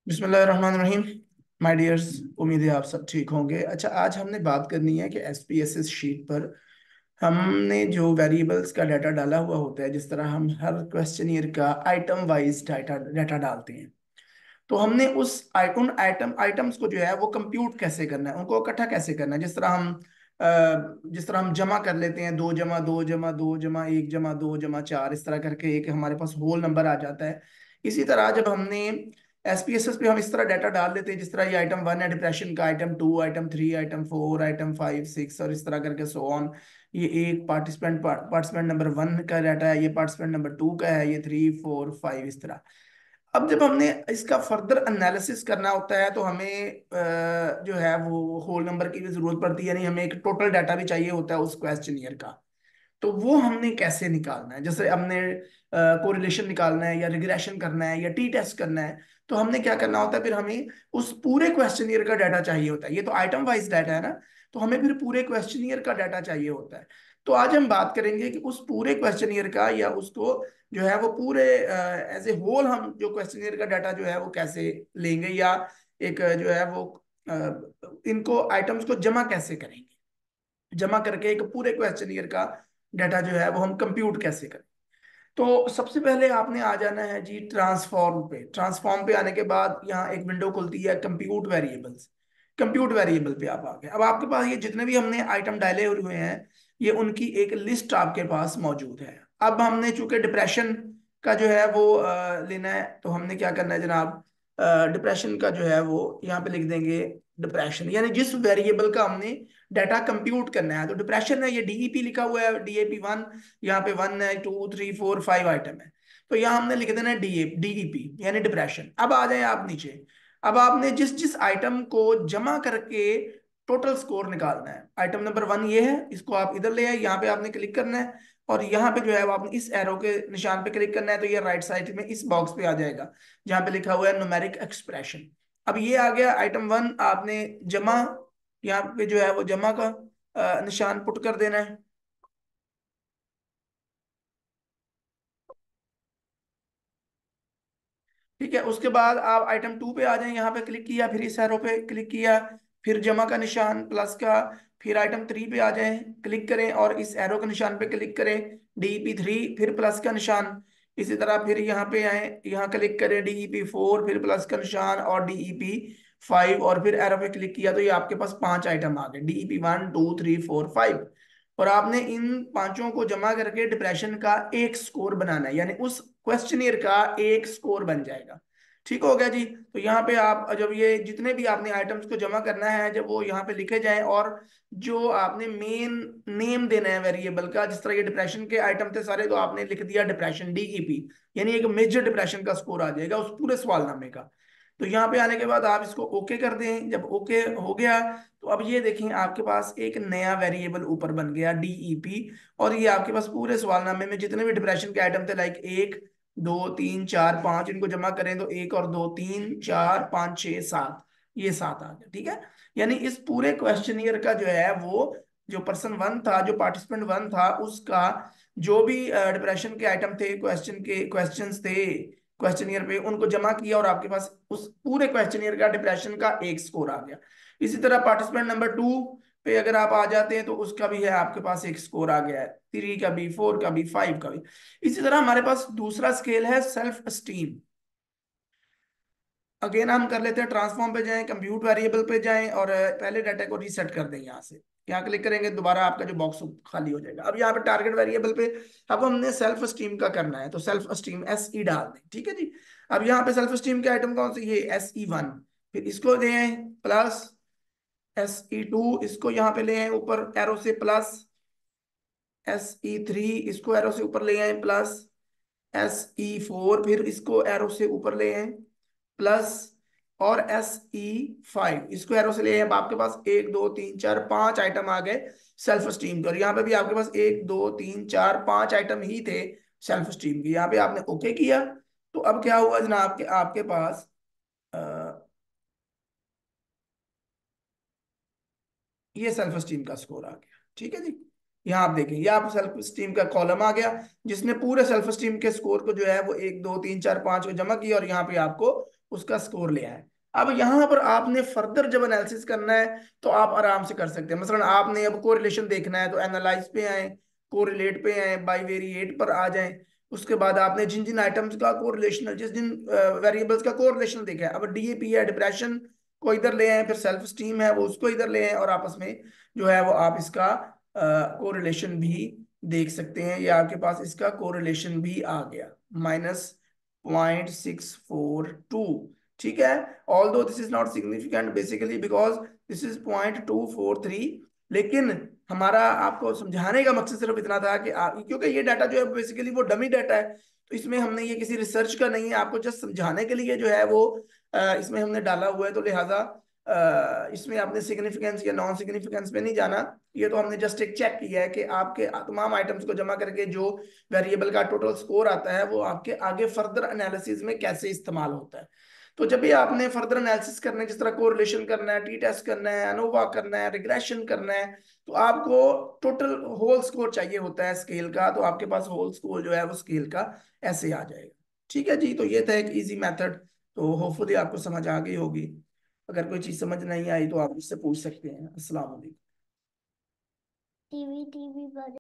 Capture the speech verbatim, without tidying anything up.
बिस्मिल्लाहिर्रहमानिर्रहीम। My dears, उम्मीद है आप सब ठीक होंगे। अच्छा, आज हमने बात करनी है कि एसपीएसएस शीट पर हमने जो वेरिएबल्स का डाटा डाला हुआ होता है, जिस तरह हम हर क्वेश्चनियर का आइटम वाइज डाटा डाटा डालते हैं, तो हमने उस आई, उन आइटम आइटम्स को जो है वो कंप्यूट कैसे करना है, उनको इकट्ठा कैसे करना है। जिस तरह हम अ, जिस तरह हम जमा कर लेते हैं, दो जमा दो जमा दो जमा एक जमा दो जमा चार, इस तरह करके एक हमारे पास होल नंबर आ जाता है। इसी तरह जब हमने एसपीएसएस पे हम इस तरह डाटा डाल देते हैं, जिस तरह ये आइटम वन है डिप्रेशन का, item two, item three, item four, item five, six, और इस तरह करके सो ऑन। ये एक पार्टिसिपेंट पार्टिसिपेंट नंबर वन का डाटा है, ये पार्टिसिपेंट नंबर टू का है, ये थ्री फोर फाइव, इस तरह। अब जब हमने इसका फर्दर एनालिसिस करना होता है, तो हमें अ, जो है वो होल नंबर की भी जरूरत पड़ती है, यानी हमें एक टोटल डाटा भी चाहिए होता है उस क्वेश्चनियर का। तो वो हमने कैसे निकालना है, जैसे हमने कोरिलेशन निकालना है या रिग्रेशन करना है या टी टेस्ट करना है, तो हमने क्या करना होता है, फिर हमें उस पूरे क्वेश्चनियर का डाटा चाहिए होता है। ये तो आइटम वाइज डाटा है ना, तो हमें फिर पूरे क्वेश्चनियर का डाटा चाहिए होता है। तो आज हम बात करेंगे कि उस पूरे क्वेश्चनियर का, या उसको जो है वो पूरे एज ए होल, हम जो क्वेश्चनियर का डाटा जो है वो कैसे लेंगे, या एक अ, जो है वो अ, इनको आइटम्स को जमा कैसे करेंगे, जमा करके एक पूरे क्वेश्चनियर का डाटा जो है वो हम कंप्यूट कैसे करें। तो सबसे पहले आपने आ जाना है जी ट्रांसफॉर्म पे। ट्रांसफॉर्म पे आने के बाद यहाँ एक विंडो खुलती है कंप्यूट वेरिएबल्स। कंप्यूट वेरिएबल पे आप आ गए। अब आपके पास ये जितने भी हमने आइटम डाले हुए हैं, ये उनकी एक लिस्ट आपके पास मौजूद है। अब हमने चूंकि डिप्रेशन का जो है वो अ, लेना है, तो हमने क्या करना है जनाब, डिप्रेशन का जो है वो यहाँ पे लिख देंगे डिप्रेशन, यानी जिस वेरिएबल का हमने डाटा कंप्यूट करना है। तो डिप्रेशन है, ये डीईपी लिखा हुआ है, डीएपी वन। यहाँ पे वन है, two, three, four, five item है। तो यहाँ हमने लिख देना है डी डीईपी यानी डिप्रेशन। अब आ जाए आप नीचे। अब आपने जिस जिस आइटम को जमा करके टोटल स्कोर निकालना है, आइटम नंबर वन ये है, इसको आप इधर ले आए, यहाँ पे आपने क्लिक करना है, और यहाँ पे जो है वो आपने इस एरो के निशान पे क्लिक करना है, तो ये राइट साइड में इस बॉक्स पे आ जाएगा जहाँ पे लिखा हुआ है न्यूमेरिक एक्सप्रेशन। अब ये आ गया आइटम वन, आपने जमा, यहाँ पे जो है वो जमा का अ, निशान पुट कर देना है। ठीक है, उसके बाद आप आइटम टू पे आ जाएं, यहाँ पे क्लिक किया, फिर इस एरो पे क्लिक किया, फिर जमा का निशान प्लस का, फिर आइटम थ्री पे आ जाएं, क्लिक करें और इस एरो के निशान पे क्लिक करें, डीईपी थ्री, फिर प्लस का निशान। इसी तरह फिर यहाँ पे आए, यहाँ क्लिक करें डीईपी फोर, फिर प्लस का निशान और डीईपी फाइव, और फिर एरो पे क्लिक किया, तो ये आपके पास पांच आइटम आ गए, DEP one, two, three, four, five. और आपने इन पांचों को जमा करके डिप्रेशन का एक स्कोर बनाना है, यानी उस क्वेश्चनियर का एक स्कोर बन जाएगा। ठीक हो गया जी। तो यहाँ पे आप जब ये जितने भी आपने आइटम्स को जमा करना है, जब वो यहाँ पे लिखे जाएं, और जो आपने मेन नेम देना है वेरिएबल का, जिस तरह ये डिप्रेशन के आइटम थे सारे, तो आपने लिख दिया डिप्रेशन डीईपी, यानी एक मेजर डिप्रेशन का स्कोर आ जाएगा उस पूरे सवालनामे का। तो यहाँ पे आने के बाद आप इसको ओके कर दें। जब ओके हो गया, तो अब ये देखें आपके पास एक नया वेरिएबल ऊपर बन गया डीईपी। और ये आपके पास पूरे सवालनामे में जितने भी डिप्रेशन के आइटम थे, लाइक एक, दो, तीन, चार, पांच, इनको जमा करें तो एक और दो, तीन, चार, पांच, छह, सात, ये सात आ गया। ठीक है, यानी इस पूरे क्वेश्चनियर का जो है वो, जो पर्सन वन था, जो पार्टिसिपेंट वन था, उसका जो भी डिप्रेशन के आइटम थे, क्वेश्चन के क्वेश्चंस थे क्वेश्चनियर पे, उनको जमा किया, और आपके पास उस पूरे क्वेश्चनियर का डिप्रेशन का एक स्कोर आ गया। इसी तरह पार्टिसिपेंट नंबर टू पे अगर आप आ जाते हैं, तो उसका भी है आपके पास एक स्कोर आ गया है, थ्री का भी, फोर का भी, फाइव का भी। इसी तरह हमारे पास दूसरा स्केल है सेल्फ स्टीम। अगेन हम कर लेते हैं, ट्रांसफॉर्म पे जाएं, कंप्यूट वेरिएबल पे जाएं, और अ, पहले डाटा को रीसेट कर दें। यहाँ से यहाँ क्लिक करेंगे, दोबारा आपका जो बॉक्स खाली हो जाएगा। अब यहाँ पे टारगेट वेरिएबल पे अब हमने सेल्फ स्टीम का करना है, तो सेल्फ स्टीम एस ई डाल दें। ठीक है जी। अब यहाँ पे सेल्फ स्टीम के आइटम कौन से, ये एस ई वन, फिर इसको दें प्लस, एस ई टू इसको यहाँ पे ले आए ऊपर एरो से प्लस, एस ई थ्री इसको एरो से ऊपर ले आए प्लस, एस ई फोर फिर इसको एरो से ऊपर ले आए प्लस, और एस ई फाइव इसको एरो से ले आए। अब आपके पास एक, दो, तीन, चार, पांच आइटम आ गए सेल्फ स्टीम के, और यहाँ पे भी आपके पास एक, दो, तीन, चार, पांच आइटम ही थे सेल्फ स्टीम के। यहाँ पे आपने ओके किया, तो अब क्या हुआ जनाब के आपके पास अ, ये सेल्फ स्टीम का स्कोर आ गया। ठीक है जी। यहाँ आप देखें, ये आप सेल्फ स्टीम का कॉलम आ गया, जिसने पूरे सेल्फ स्टीम के स्कोर को जो है वो एक, दो, तीन, चार, पांच को जमा किया, और यहाँ पे आपको उसका स्कोर ले आए। अब यहाँ पर आपने फर्दर जब एनालिसिस करना है तो आप आराम से कर सकते हैं। मसलन आपने अब कोरिलेशन देखना है तो एनालाइज पे आए, कोरिलेट पे आए, बाईवेरिएट पर आ जाएं। उसके बाद आपने जिन जिन आइटम्स का कोरिलेशन, जिस जिन वेरिएबल्स का कोरिलेशन देखा है, अब डीएपी है, डिप्रेशन को इधर ले आए, फिर सेल्फ स्टीम है वो उसको इधर ले आए, और आपस में जो है वो आप इसका कोरिलेशन भी देख सकते हैं। ये आपके पास इसका कोरिलेशन भी आ गया, minus point six four two. ठीक है, although this is not significant basically because this is point two four three. लेकिन हमारा आपको समझाने का मकसद सिर्फ इतना था कि आ, क्योंकि ये डाटा जो है बेसिकली वो डमी डाटा है, तो इसमें हमने ये किसी रिसर्च का नहीं है, आपको जस्ट समझाने के लिए जो है वो अ, इसमें हमने डाला हुआ है। तो लिहाजा अ, इसमें आपने सिग्निफिकेंस या नॉन सिग्निफिकेंस पे नहीं जाना। ये तो हमने जस्ट एक चेक किया है कि आपके तमाम आइटम्स को जमा करके जो वेरिएबल का टोटल स्कोर आता है वो आपके आगे फर्दर एनालिसिस में कैसे इस्तेमाल होता है। तो जब भी आपने फर्दर एनालिसिस करना है, जिस तरह कोरिलेशन करना है, टी टेस्ट करना है, अनोवा करना है, रिग्रेशन करना है, तो आपको टोटल होल स्कोर चाहिए होता है स्केल का। तो आपके पास होल स्कोर जो है वो स्केल का ऐसे आ जाएगा। ठीक है जी, तो ये था एक इजी मेथड। तो होपफुली आपको समझ आ गई होगी। अगर कोई चीज समझ नहीं आई तो आप मुझसे पूछ सकते हैं। अस्सलाम वालेकुम। टीवी टीवी पर